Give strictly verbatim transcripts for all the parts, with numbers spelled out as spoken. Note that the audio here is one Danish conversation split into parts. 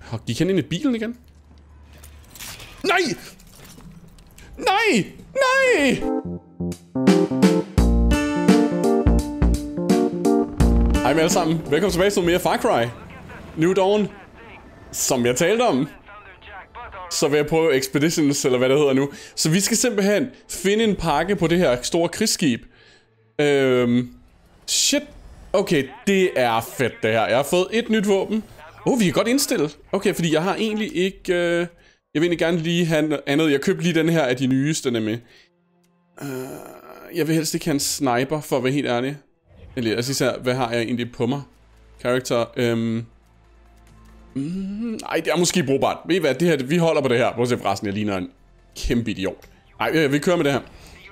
Gik han ind i bilen igen? Nej! Nej! Nej! Hej med alle sammen. Velkommen tilbage til mere Far Cry New Dawn. Som jeg talte om, så vil jeg prøve Expeditions, eller hvad det hedder nu. Så vi skal simpelthen finde en pakke på det her store krigsskib. Øhm, shit. Okay, det er fedt det her. Jeg har fået et nyt våben. Oh, vi kan godt indstille. Okay, fordi jeg har egentlig ikke... Øh, jeg vil egentlig gerne lige have andet. Jeg købte lige den her af de nyeste, nemlig. Uh, jeg vil helst ikke have en sniper, for at være helt ærlig. Eller altså især, hvad har jeg egentlig på mig? Character, øhm... Mm, ej, det er måske brugbart. Ved I hvad, det her, vi holder på det her. Prøv at se forresten, jeg ligner en kæmpe idiot. Ej, øh, vi kører med det her.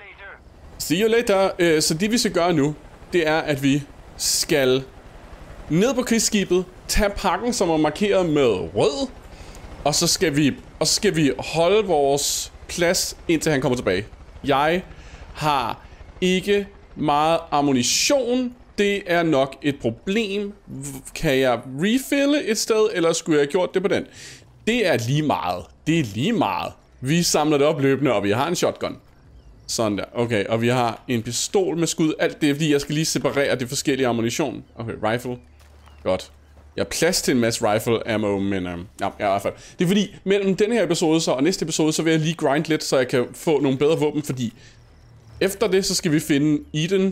See you later. Øh, så det vi skal gøre nu, det er, at vi skal ned på krigsskibet, tage pakken, som er markeret med rød, og så skal vi, og så skal vi holde vores plads, indtil han kommer tilbage. Jeg har ikke meget ammunition. Det er nok et problem. Kan jeg refille et sted, eller skulle jeg have gjort det på den? Det er lige meget. Det er lige meget. Vi samler det op løbende, og vi har en shotgun. Sådan der. Okay, og vi har en pistol med skud. Alt det er, fordi jeg skal lige separere de forskellige ammunition. Okay, rifle. Godt. Jeg har plads til en masse rifle ammo, men um, ja, i hvert fald. Det er fordi, mellem den her episode så, og næste episode, så vil jeg lige grind lidt, så jeg kan få nogle bedre våben, fordi efter det, så skal vi finde Eden.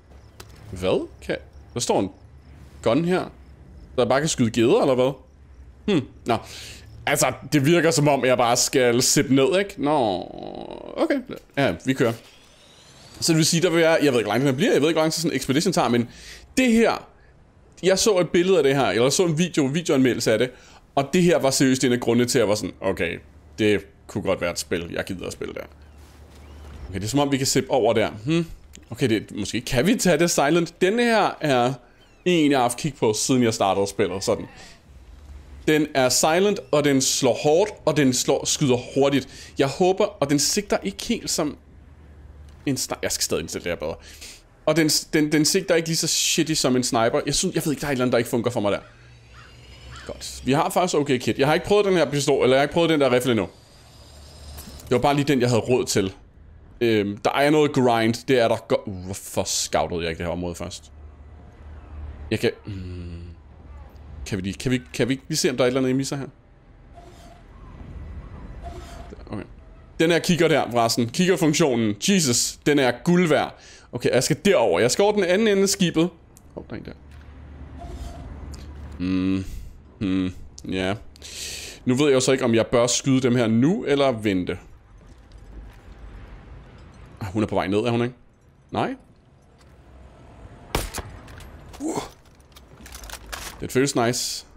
Hvad? Kan... Der står en gun her. Så jeg bare kan skyde geder, eller hvad? Hmm, nå. Altså, det virker som om, jeg bare skal sippe ned, ikke? Nå, okay. Ja, vi kører. Så det vil sige, der vil jeg... Jeg ved ikke, hvor lang den bliver. Jeg ved ikke, hvor lang sådan en expedition tager, men det her... Jeg så et billede af det her, eller så en video, videoanmeldelse af det, og det her var seriøst en af grundene til, at jeg var sådan, okay, det kunne godt være et spil, jeg gider at spille der. Okay, det er som om, vi kan sippe over der. Hmm. Okay, det, måske kan vi tage det silent. Denne her er en, jeg har haft kig på, siden jeg startede spillet, sådan. Den er silent, og den slår hårdt, og den slår, skyder hurtigt. Jeg håber, og den sigter ikke helt som en sniper. Jeg skal stadig indstille det her bedre. Og den, den, den sigter ikke lige så shitty som en sniper. Jeg synes, jeg ved ikke, der er et eller andet, der ikke fungerer for mig der. Godt. Vi har faktisk okay kit. Jeg har ikke prøvet den her pistol, eller jeg har ikke prøvet den der rifle endnu. Det var bare lige den, jeg havde råd til. Øhm, der er noget grind, det er der godt. Uh, hvorfor scoutede jeg ikke det her område først? Jeg kan... Hmm. Kan vi lige... Kan vi, kan vi lige se, om der er et eller andet, jeg misser her? Okay. Den her kigger der, forresten. Kiggerfunktionen. Jesus, den er guld værd. Okay, jeg skal derover. Jeg skal over den anden ende af skibet. Åh, oh, der er en der. Hmm. Hmm. Ja. Nu ved jeg jo så ikke, om jeg bør skyde dem her nu, eller vente. Hun er på vej ned, er hun ikke? Nej? Uh. Det føles nice.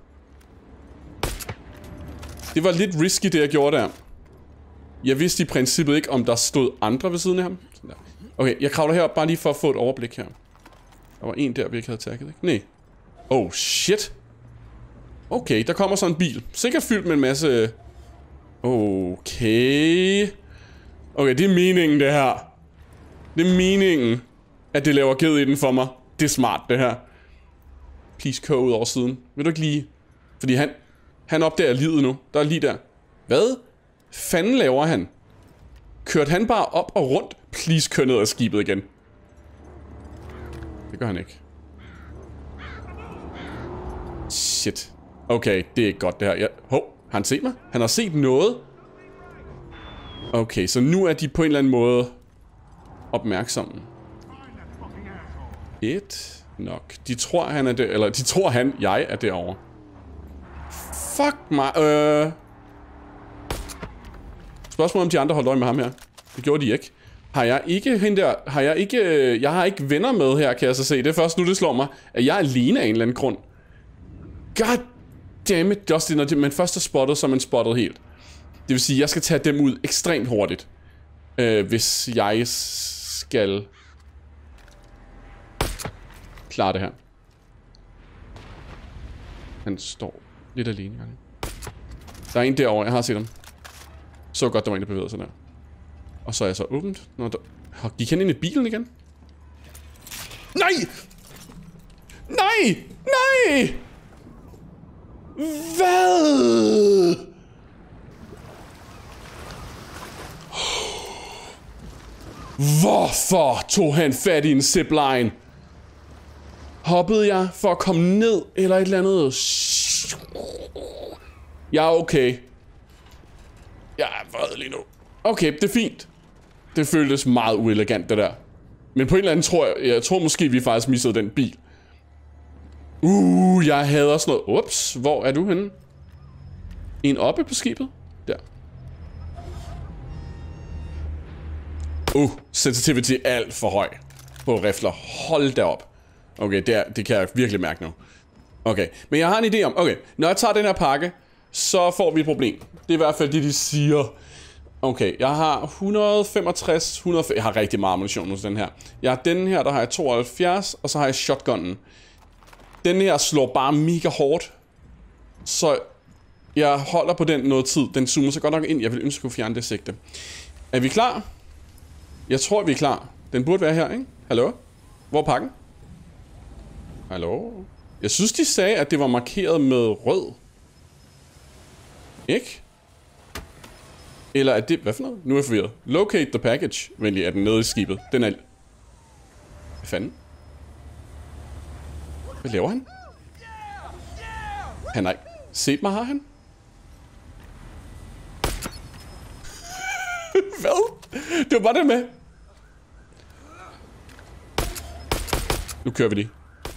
Det var lidt risky, det jeg gjorde der. Jeg vidste i princippet ikke, om der stod andre ved siden af ham. Okay, jeg kravler herop bare lige for at få et overblik her. Der var en der, vi ikke havde tagget, ikke? Nej. Oh, shit. Okay, der kommer så en bil. Sikkert fyldt med en masse... Okay. Okay, det er meningen, det her. Det er meningen, at det laver ged i den for mig. Det er smart, det her. Please, køre ud over siden. Vil du ikke lige... Fordi han... Han opdager livet nu. Der er lige der. Hvad fanden laver han? Kørte han bare op og rundt? Please, kør ned af skibet igen. Det gør han ikke. Shit. Okay, det er ikke godt det her. Jeg... Hov, har han set mig? Han har set noget. Okay, så nu er de på en eller anden måde opmærksomme. Et nok. De tror han er det, eller de tror han, jeg er derovre. Fuck mig. Øh. Spørgsmålet om de andre holdt øje med ham her. Det gjorde de ikke. Har jeg ikke hende der, har jeg ikke, jeg har ikke venner med her, kan jeg så se. Det er først nu, det slår mig, at jeg er alene af en eller anden grund. God damn it, Dustin, når man først er spottet, så er man spottet helt. Det vil sige, at jeg skal tage dem ud ekstremt hurtigt. Øh, hvis jeg skal klare det her. Han står lidt alene. Der er en derovre, jeg har set ham. Så godt, der var en, der bevægede sig der. Og så er jeg så åbent. Nå, der... Gik han ind i bilen igen? Nej! Nej! Nej! Hvad? Hvorfor tog han fat i en zipline? Hoppede jeg for at komme ned, eller et eller andet? Jeg er okay. Jeg er vred lige nu. Okay, det er fint. Det føltes meget uelegant, det der. Men på en eller anden tror jeg, jeg tror måske, vi faktisk missede den bil. Uh, jeg hader sådan noget. Ups, hvor er du henne? En oppe på skibet? Der. Uh, sensitivity er alt for høj på rifler. Hold da op. Okay, det, er, det kan jeg virkelig mærke nu. Okay, men jeg har en idé om, okay, når jeg tager den her pakke, så får vi et problem. Det er i hvert fald det, de siger. Okay, jeg har et hundrede og femogtres, et hundrede og fem, jeg har rigtig meget ammunition hos den her. Jeg har den her, der har jeg tooghalvfjerds, og så har jeg shotgunnen. Den her slår bare mega hårdt, så jeg holder på den noget tid. Den zoomer så godt nok ind, jeg vil ønske at kunne fjerne det sigte. Er vi klar? Jeg tror, vi er klar. Den burde være her, ikke? Hallo? Hvor er pakken? Hallo? Jeg synes, de sagde, at det var markeret med rød. Ikke? Eller er det... Hvad for noget? Nu er jeg forvirret. Locate the package. Venlig, er den nede i skibet? Den er... Hvad fanden? Hvad laver han? Han har ikke set mig, har han? Hvad? Det var bare det med. Nu kører vi det.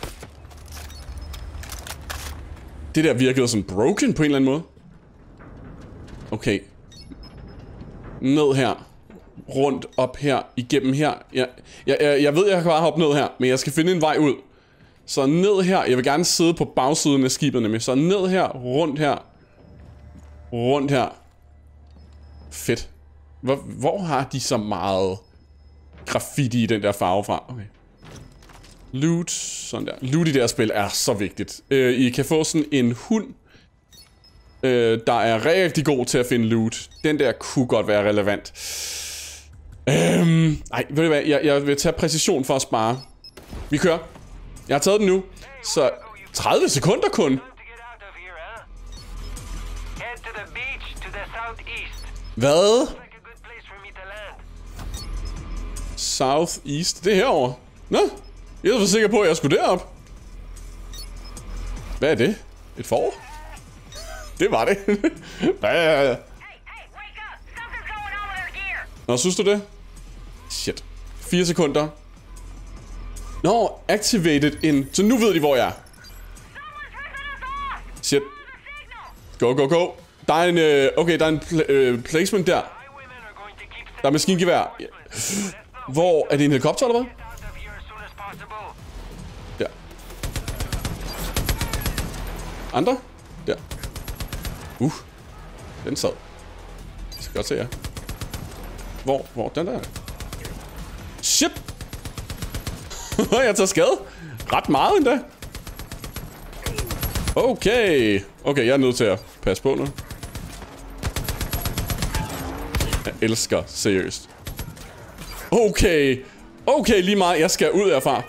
Det der virkede som broken på en eller anden måde. Okay. Ned her. Rundt op her. Igennem her. Jeg, jeg, jeg, jeg ved, jeg kan bare hoppe ned her. Men jeg skal finde en vej ud. Så ned her. Jeg vil gerne sidde på bagsiden af skibet nemlig. Så ned her. Rundt her. Rundt her. Fedt. Hvor, hvor har de så meget graffiti i den der farve fra? Okay. Loot. Sådan der. Loot i det her spil er så vigtigt. Øh, I kan få sådan en hund. Øh, der er rigtig god til at finde loot. Den der kunne godt være relevant. Øhm, ej, ved du hvad? Jeg, jeg vil tage præcision for at spare. Vi kører. Jeg har taget den nu. Så tredive sekunder kun. Hvad? Southeast. Det er herovre. Nå, jeg var sikker på, at jeg skulle derop. Hvad er det? Et får? Det var det. Hvad? Nå, synes du det? Shit. Fire sekunder. Nå, activated in. Så nu ved de, hvor jeg er. Shit. Go, go, go. Der er en, øh, okay, der er en pl øh, placement der. Der er maskingevær. Hvor, er det en helikopter eller hvad? Der. Andre? Der. Uh. Den sad. Jeg skal godt se jer. Hvor, hvor, den der. Shit. Jeg tager skade. Ret meget endda. Okay. Okay, jeg er nødt til at passe på nu. Jeg elsker seriøst. Okay. Okay, lige meget. Jeg skal ud herfra.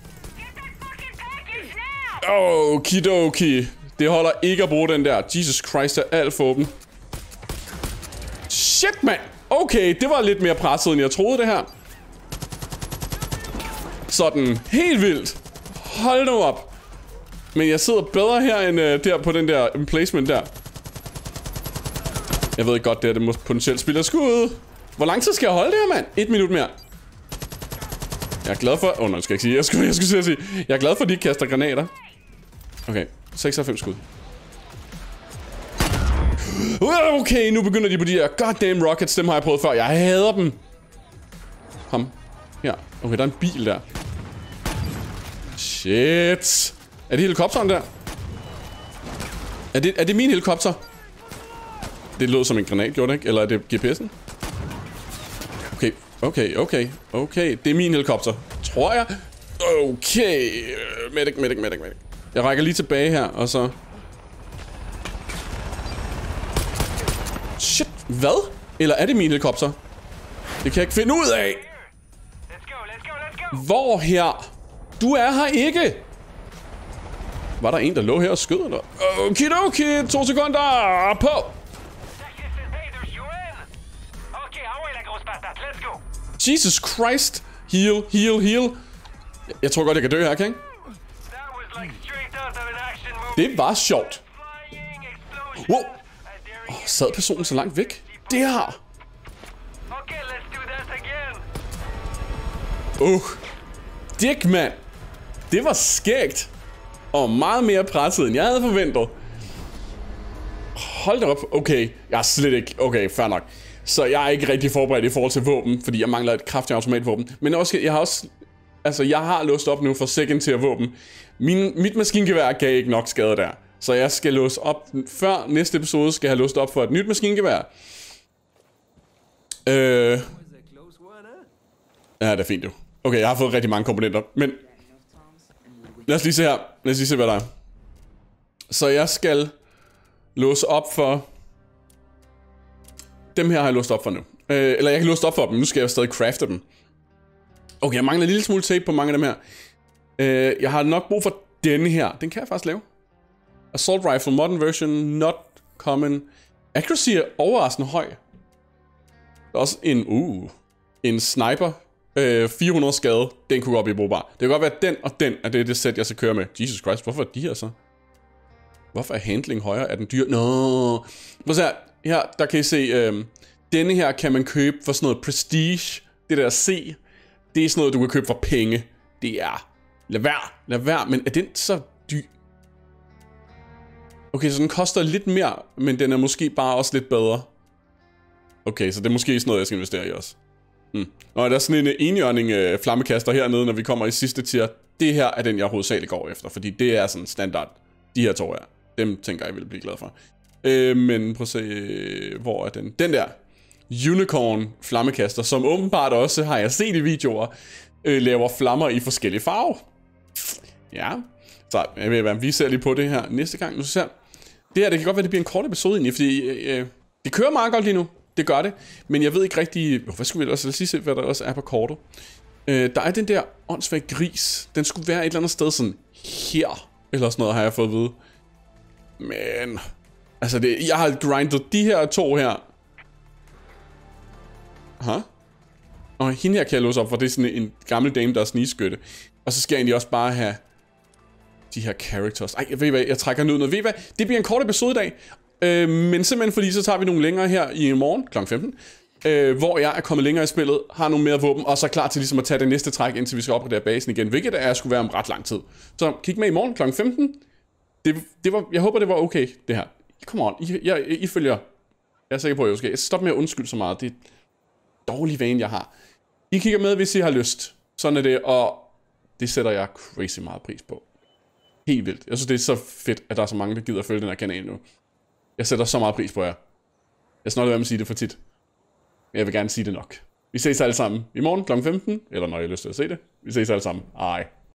Okidoki. Det holder ikke at bruge den der. Jesus Christ, er alt for åben. Shit, mand. Okay, det var lidt mere presset, end jeg troede det her. Sådan, helt vildt. Hold nu op. Men jeg sidder bedre her end uh, der på den der emplacement der. Jeg ved ikke godt, det er det måske potentielt spiller skud. Hvor lang tid skal jeg holde det her, mand? Et minut mere. Jeg er glad for... Åh, oh, nej, skal jeg ikke sige. Jeg skulle, jeg skulle sige. Jeg er glad for, at de ikke kaster granater. Okay, seksoghalvfems skud. Okay, nu begynder de på de her goddamn rockets. Dem har jeg prøvet før. Jeg hader dem. Kom. Her. Okay, der er en bil der. Shit. Er det helikopteren der? Er det, er det min helikopter? Det lød som en granat, gjorde det ikke? Eller er det G P S'en? Okay, okay, okay, okay. Det er min helikopter. Tror jeg. Okay. Medic, medic, medic, medic. Jeg rækker lige tilbage her, og så... Shit, hvad? Eller er det min helikopter? Det kan jeg ikke finde ud af. Hvor her? Du er her ikke. Var der en, der lå her og skød, eller? Okidoki, to sekunder på. Jesus Christ. Heal, heal, heal. Jeg tror godt, jeg kan dø her, kan ikke? Det var sjovt. Wow. Oh, sad personen så langt væk? Det her. Uh. Dick, mand. Det var skægt. Og meget mere presset, end jeg havde forventet. Hold da op. Okay, jeg er slet ikke... Okay, fair nok. Så jeg er ikke rigtig forberedt i forhold til våben, fordi jeg mangler et kraftigt automatvåben. Men også, jeg har også... Altså, jeg har låst op nu for second tier våben. Min, mit maskingevær gav ikke nok skade der. Så jeg skal låse op... Før næste episode skal jeg have låst op for et nyt maskingevær. Øh... Ja, det er fint jo. Okay, jeg har fået rigtig mange komponenter, men... Lad os lige se her. Lad os lige se, hvad der er. Så jeg skal låse op for... Dem her har jeg låst op for nu. Øh, eller jeg kan låse op for dem. Nu skal jeg stadig crafte dem. Okay, jeg mangler en lille smule tape på mange af dem her. Øh, jeg har nok brug for denne her. Den kan jeg faktisk lave. Assault Rifle, Modern Version, Not Common. Accuracy er overraskende høj. Der er også en... Uh... En sniper. Øh, fire hundrede skade. Den kunne godt blive brugbar. Det kan godt være, at den og den er det, det sæt, jeg skal køre med. Jesus Christ, hvorfor er de her så? Hvorfor er handling højere? Er den dyr? Nå. Prøv at se her. Her, der kan I se, øh, denne her kan man købe for sådan noget prestige. Det der C, det er sådan noget, du kan købe for penge. Det er, lad være, lad være, men er den så dyr? Okay, så den koster lidt mere, men den er måske bare også lidt bedre. Okay, så det er måske sådan noget, jeg skal investere i også. Hmm. Nå, der er sådan en enhjørning øh, flammekaster hernede, når vi kommer i sidste tier. Det her er den, jeg hovedsageligt går efter, fordi det er sådan standard. De her to her, dem tænker jeg, jeg vil blive glad for. Øh, men prøv at se, hvor er den? Den der Unicorn flammekaster, som åbenbart også, har jeg set i videoer, øh, laver flammer i forskellige farver. Ja, så jeg ved, vi ser lige på det her næste gang. Nu ser det her, det kan godt være, det bliver en kort episode egentlig, fordi øh, det kører meget godt lige nu. Det gør det, men jeg ved ikke rigtig... Hvad skulle vi også lige se, hvad der også er på kortet? Øh, der er den der åndssvage gris. Den skulle være et eller andet sted sådan her, eller sådan noget, har jeg fået at vide. Men... Altså, det, jeg har grindet de her to her. Hæ? Og hende her kan jeg låse op, for det er sådan en gammel dame, der er snigskytte. Og så skal jeg egentlig også bare have de her characters. Ej, ved I hvad, jeg trækker ned noget. Ved I hvad, det bliver en kort episode i dag. Øh, men simpelthen fordi, så tager vi nogle længere her i morgen klokken femten. Øh, hvor jeg er kommet længere i spillet, har nogle mere våben, og så er klar til ligesom at tage det næste træk, indtil vi skal opgradere basen igen. Hvilket er, skulle være om ret lang tid. Så kig med i morgen klokken femten. Det, det var, jeg håber, det var okay, det her. Come on, I, jeg, I følger. Jeg er sikker på, at jeg skal stoppe med at undskylde så meget. Det er dårlig vane, jeg har. I kigger med, hvis I har lyst. Sådan er det, og det sætter jeg crazy meget pris på. Helt vildt. Jeg synes, det er så fedt, at der er så mange, der gider at følge den her kanal nu. Jeg sætter så meget pris på jer. Jeg skal nok lade være med at sige det for tit. Men jeg vil gerne sige det nok. Vi ses alle sammen i morgen klokken femten, eller når I har lyst til at se det. Vi ses alle sammen. Ej.